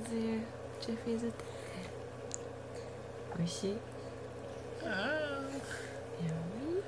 prazer te fez até. Oxi. Yummy.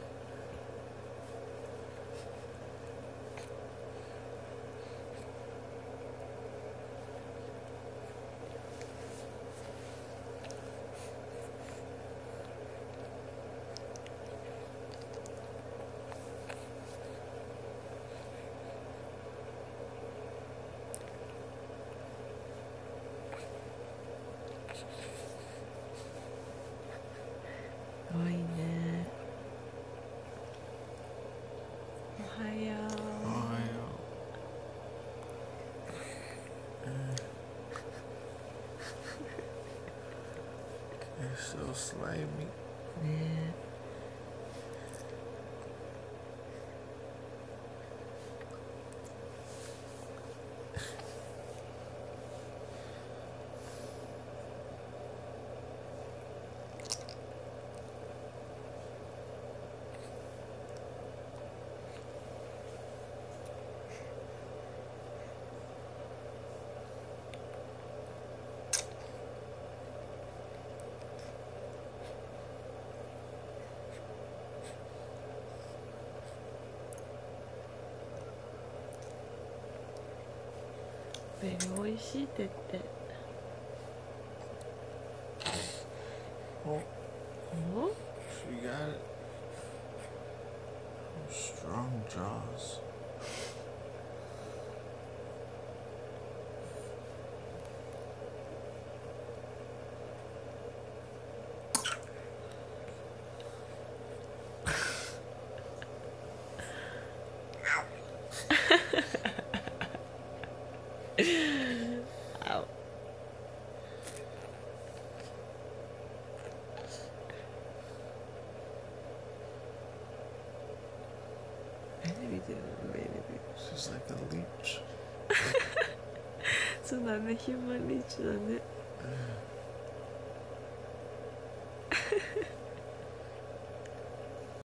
かわいいね。おはよう。 おはよう。You're so slimy. ねえ。ベリー美味しいって言って。 Oh, お she got it. Strong jaws. Ow. Baby. She's like a leech. そうだね、ヒューマンリーチだね。